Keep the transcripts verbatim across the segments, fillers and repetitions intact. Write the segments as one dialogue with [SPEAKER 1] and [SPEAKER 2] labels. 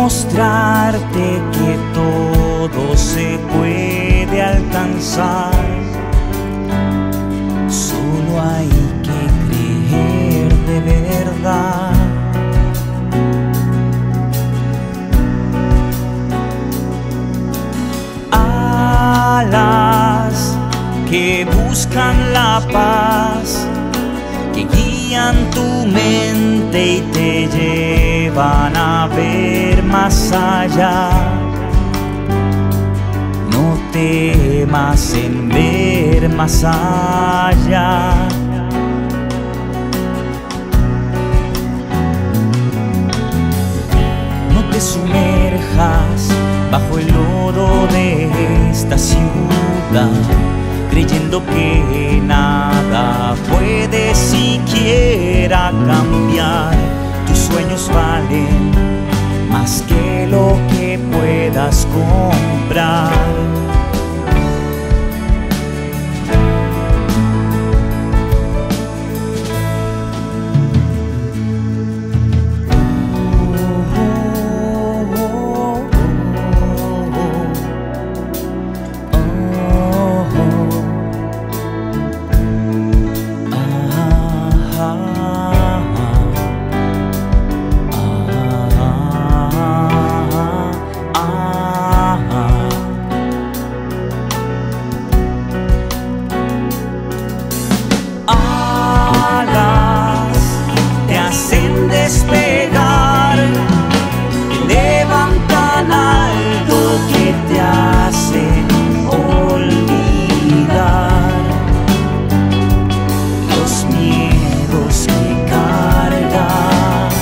[SPEAKER 1] mostrarte que todo se puede alcanzar. Solo hay que creer de verdad. Alas que buscan la paz, que guían tu mente y te llevan a ver más allá. No temas en ver más allá. No te sumerjas bajo el lodo de esta ciudad, creyendo que nada puede siquiera cambiar. Tus sueños valen más que lo que puedas comprar. Despegar, levantan algo que te hace olvidar los miedos que cargas.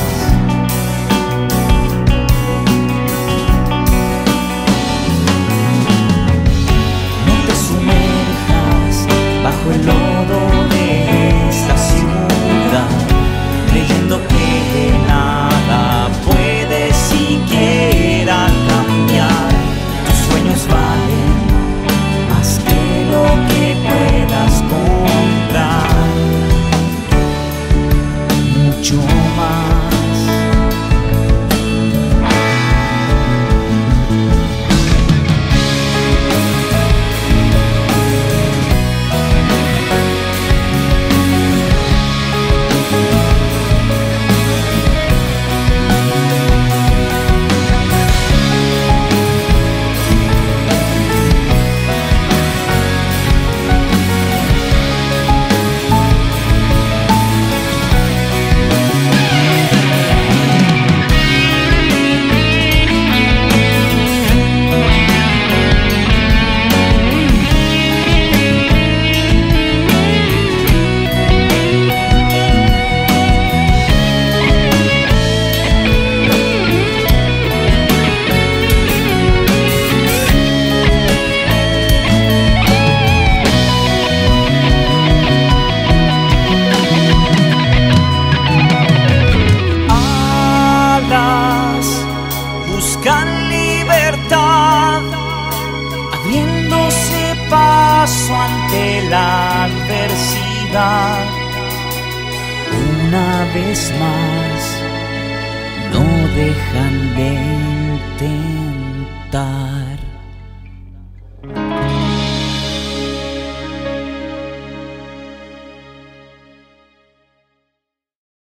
[SPEAKER 1] No te sumerjas bajo el lodo de esta ciudad, creyendo que nada puede siquiera cambiar. Tus sueños valen más que lo que puedas comprar, mucho más. Buscan libertad, abriéndose paso ante la adversidad. Una vez más, no dejan de intentar.